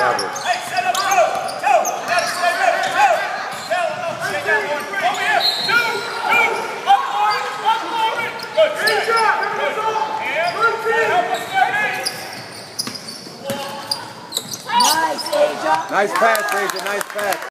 Albert. Hey, set up two. Stay ready. Stay down, one. Over here. Two. Up for it. Good. Good job. And help us there, Nice, Asia. Nice pass, Asia. Nice pass.